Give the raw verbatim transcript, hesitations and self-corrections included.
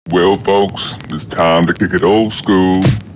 Well, folks, it's time to kick it old school.